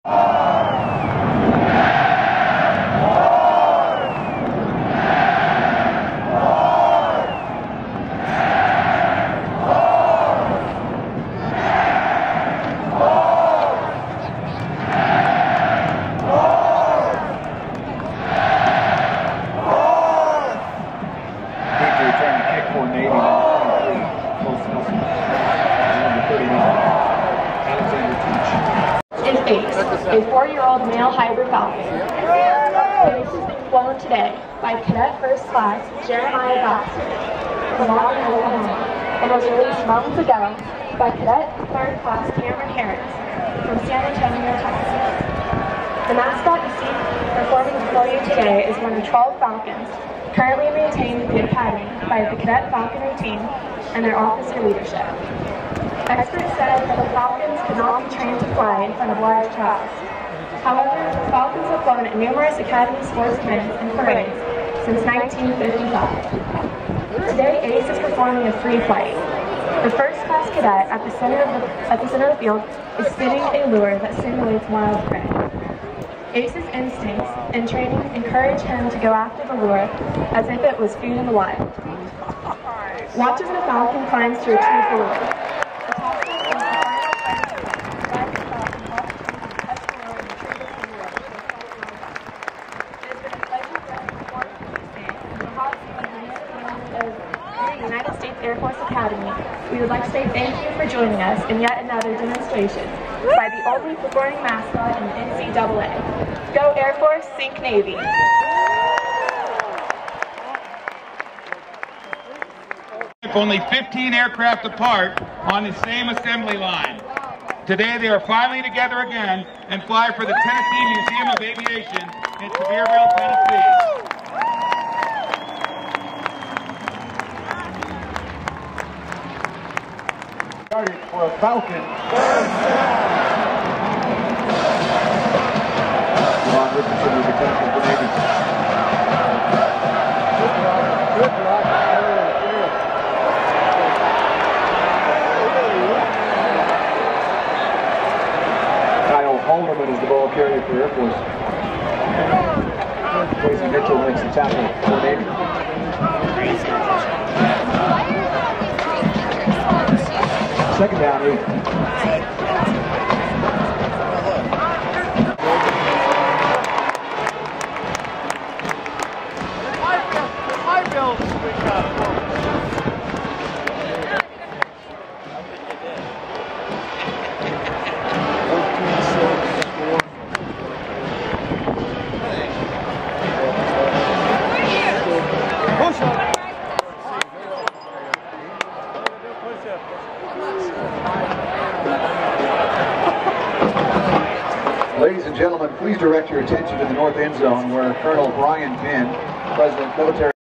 A 4-year-old male hybrid Falcon. This has been flown today by Cadet First Class Jeremiah Baxter from Falcon, Oklahoma, and was released moments ago by Cadet Third Class Cameron Harris from San Antonio, Texas. The mascot you see performing before you today is one of 12 Falcons currently maintained at the Academy by the Cadet Falconry team and their officer leadership. Experts said that the Falcons could not be trained to fly in front of large crowds. However, the Falcons have flown at numerous Academy sports events and parades since 1955. Today, Ace is performing a free flight. The first class cadet at the center of the field is spinning a lure that simulates wild prey. Ace's instincts and training encourage him to go after the lure as if it was food in the wild. Watch as the Falcon climbs to retrieve the lure. United States Air Force Academy, we would like to say thank you for joining us in yet another demonstration by the only performing mascot in NCAA. Go Air Force, sink Navy! Only 15 aircraft apart on the same assembly line. Today they are finally together again and fly for the Tennessee Museum of Aviation in Sevierville, Tennessee. For a Falcon. Ron Richardson is the captain for Navy. Kyle Holderman is the ball carrier for Air Force. Casey Mitchell makes the tackle for Navy. Second down, 8. Ladies and gentlemen, please direct your attention to the north end zone where Colonel Brian Finn, President Military